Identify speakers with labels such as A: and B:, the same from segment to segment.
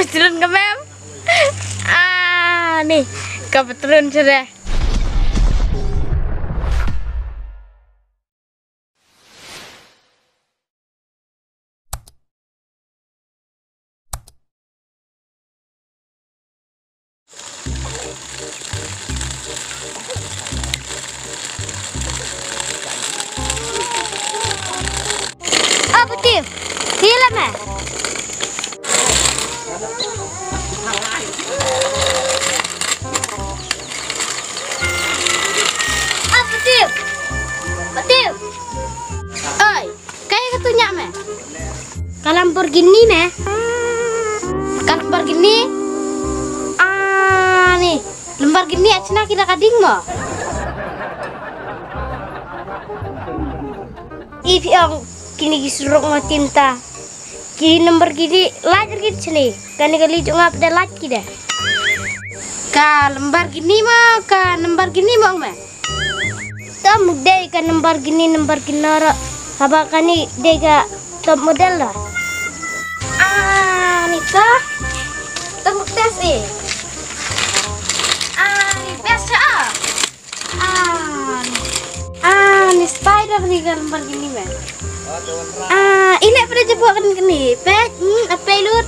A: Betulan ke mem? Nih kebetulan sudah.
B: Betul, film ya? Betul, betul. Oi, kayak ketunya meh? Kalau Lamborghini meh? Kalau Lamborghini? Nih, Lamborghini acina kita kading mo. If yang kini disuruh tinta kini nomor gini lajar gitu sini kan kali cuma pada lagi dah ka lembar gini mau mah kamu deh kan lembar gini nara apa kan ni dega top model lah Nita temu tes ni biasa ni spider ni kan lembar gini mah ini pada jebukan kini, pet, apa lut?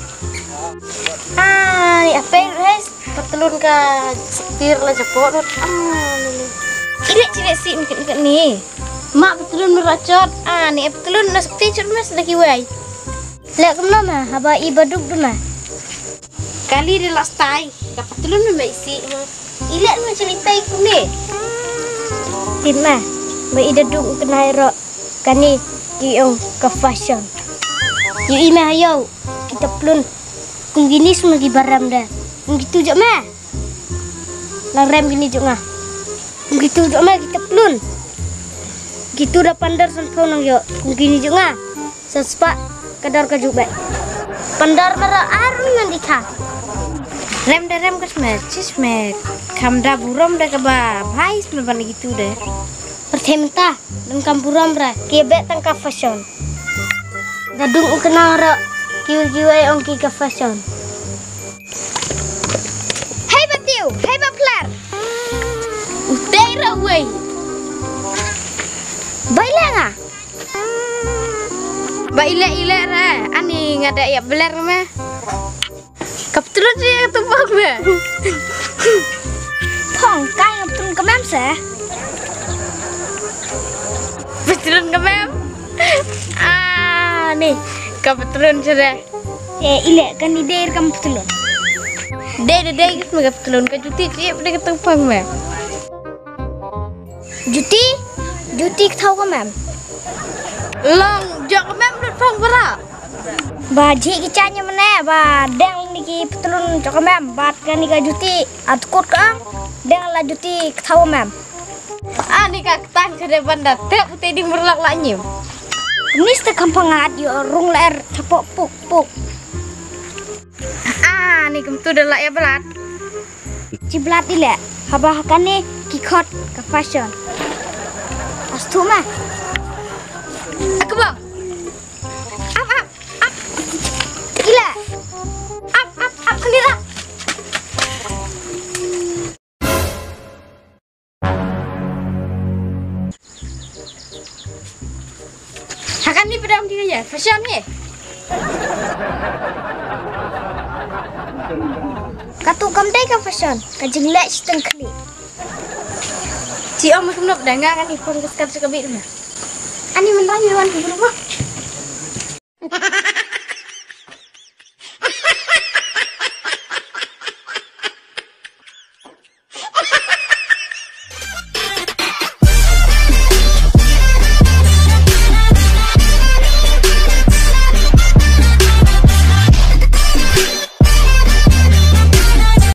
B: Ini apa guys? Petelun ke setir lah jebok lut. Ini cilik sih mungkin nih. Mak petelun meracot. Nih petelun nak setir cuma sedaki way. Lihat kemana mah? Haba ibaduk tu mah. Kali dia last time, ke petelun mah isi. Ilat mah cerita ikut ni. Timah, beridaduk kena erok. Kani yung ke fashion. Yung ime hayaw kita pelun kung gini semua gibaram dah. Kung gitu jok mah. Lang rem gini jok ngah. Kung gitu jok mah kita pelun. Gitu dah pandar sampai nang yo. Kung gini jok ngah. Sespak kadar kajuk baik. Pandar mara arun yang dikah. Rem dah rem kas cis me. Kam dah buram dah keba. Bhai semua bani gitu dah. Pertemta dan kampuram ra kebek tangka fashion dadung kenal ra kiu-kiu ong ki ka fashion hai batiu hai baplar utei ra wey baila ra ani ngada ya beler mah kaptulun dia tumpang mah phong kai ngaptun kemam se Betulan ke mem? Nih kebetulan sudah. Ile kan di daerah kamu betulan. Daerah gitu mega betulan ke juti cie pada ketempang mem. Juti tahu ke mem? Long jok ke mem dut pang berak. Baji kicanya mana? Deng niki betulan jok ke mem. Bat kan nika juti atkut kang. Deng lah juti tahu mem. Nih kak tang sudah bandar tak putih di merlak lanyum. Ini setiap kampung yo rung ler capok puk. Nih kem tu dah lah ya belat. Ciblat ile, habah kan nih kikot ke fashion. Astu mah. Aku bang. Up. Gila. Up kendira. Hakan ni pedang dia ya, fashion ni. Katu kamdai ka fashion, kajing lek seteng kali. Ci om kem nok danga kan ipon keskat sekabit mah. Ani menang yuan ke rumah.